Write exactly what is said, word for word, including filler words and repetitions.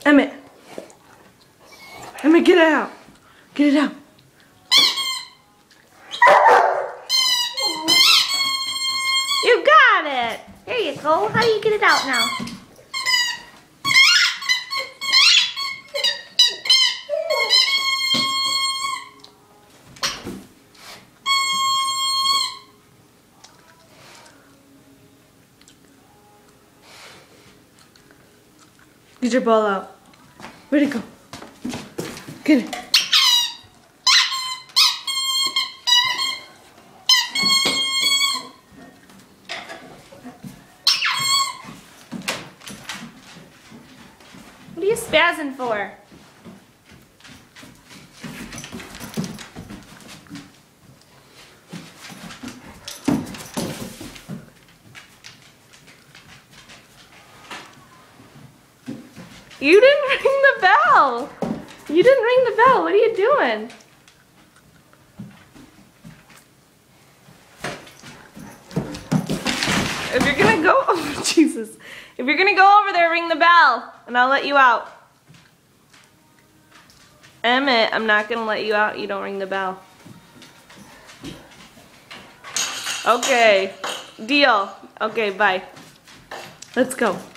Emmett. Emmett, get it out. Get it out. You got it. There you go. How do you get it out now? Get your ball out. Where'd it go? Get it. What are you spazzing for? You didn't ring the bell. You didn't ring the bell. What are you doing? If you're gonna go, oh Jesus. If you're gonna go over there, ring the bell and I'll let you out. Emmett, I'm not gonna let you out. You don't ring the bell. Okay, deal. Okay, bye. Let's go.